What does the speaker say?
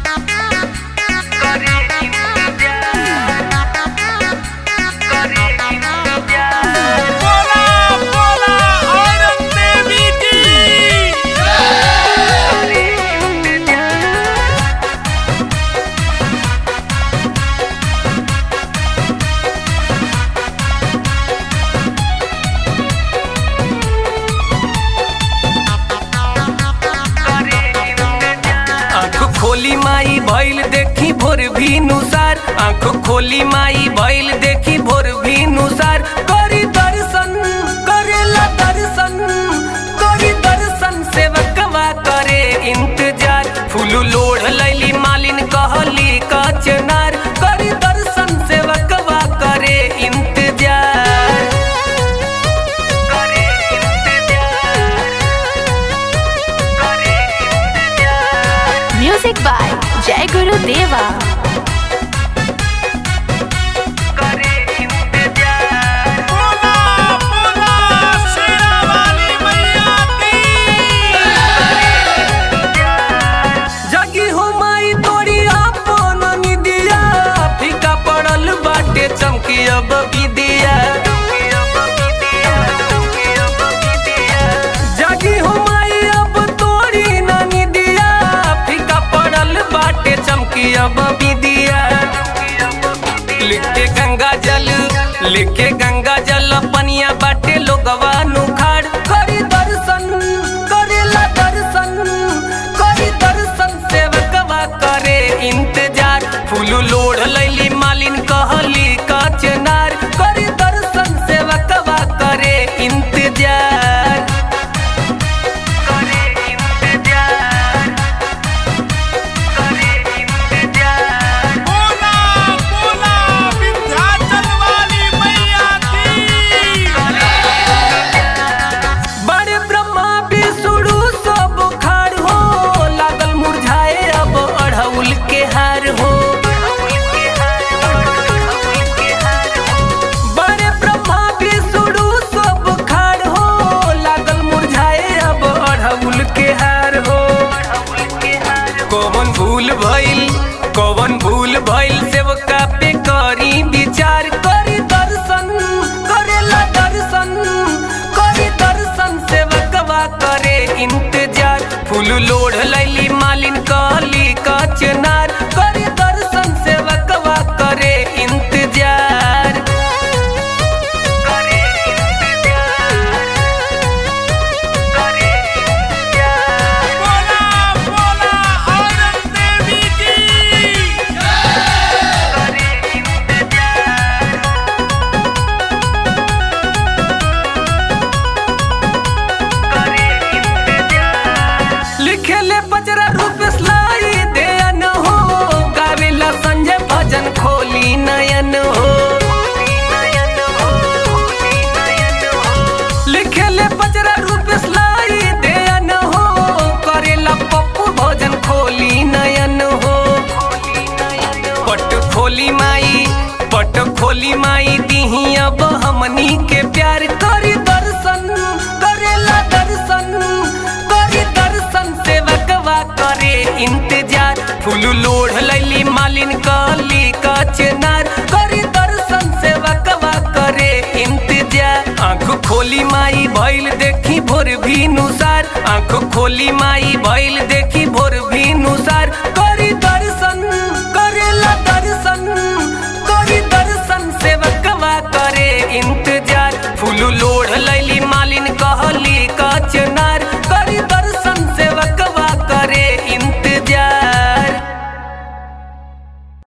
खोली माई भइल देखी भोर भी नुसार, आँख खोली माई भइल देखी भोर भी नुसार। करी दर्शन करेला दर्शन, करी दर्शन सेवकवा करे इंतजार। फूल लोढ़ लैली मालिन कहली कचनार, करी दर्शन सेवकवा करे इंतजार। म्यूजिक बाय जय गुरुदेवा। जगी हो माई तोरी आपन निदिया, फीका पड़ल बाटे चमकी अब विदिया। जगी हो माई अब तोरी ना निदिया, फीका पड़ल बाटे चमकी अब विदिया। लिखे गंगा जल, लिखे गंगा जल पनिया बाटे लोगवा नुखाड़। करी दर्शन करेला दर्शन, करी दर्शन सेवकवा करे इंतजार। फूल लोढ़ लैली मालिन कहली कचनार, करी दर्शन सेवकवा करे इंतजार। बड़े ब्रह्मा विष्णु सब खाड़ हो, लागल मुरझाए अब अड़हुल के हार हो। बड़े ब्रह्मा विष्णु सब खाड़ हो, लागल मुरझाए अब अड़हुल के हार हो। कौन भूल भइल, कौन भूल भइल सेवका पे करी विचार। करी दर्शन करेला दर्शन, करी दर्शन सेवकवा करे इंतजार। फूल लोढ़ लैली मालिन कहली कचनार, करी दर्शन सेवकवा करे इंतजार। लिखेले बजरा रूप सलाई देन हो, गावेला संजय भजन खोली नयन हो। लिखेले बजरा रूप सलाई देन हो, करेला पप्पू भजन खोली नयन हो। पट खोली माई, पट खोली माई दीही अब हमनी के प्यार। करी दर्शन करेला दर्शन, करी दर्शन सेवकवा करे इंतजार। फूल लोढ़ लैली मालिन कहली कचनार, करी दर्शन सेवकवा करे इंतजार। आँख खोली माई भइल देखी भोर भी नुसार, आँख खोली माई भइल देखी भोर भी नुसार। करी दर्शन करेला दर्शन, करी दर्शन सेवकवा करे इंतजार। फूल लोढ़ लैली मालिन कहली कचनार।